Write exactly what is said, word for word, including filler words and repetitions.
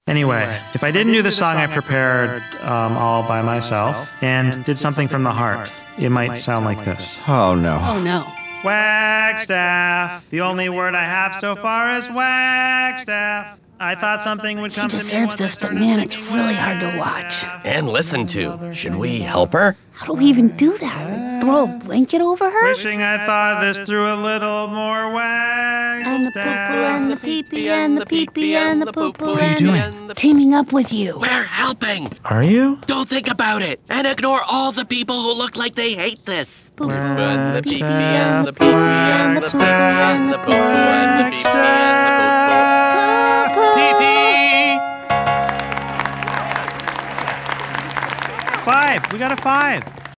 Anyway, if I didn't do the song I prepared um, all by myself and did something from the heart, it might sound like this. Oh, no. Oh, no. Wagstaff. The only word I have so far is Wagstaff. I thought something would come She to me. deserves this, but man, it's really hard to watch. And listen to. Should we help her? How do we even do that? Throw a blanket over her? Wishing I thought this through a little more Wagstaff. And the poo-poo and the pee-pee and the pee-pee and the poo-poo. What are you doing? Teaming up with you. We're helping. Are you? Don't think about it. And ignore all the people who look like they hate this. Poo-poo And the pee-pee pee-pee and the pee-pee and the poo-poo and the poo-poo and the pee-pee and the poo-poo. Pee-pee. Five. We got a five.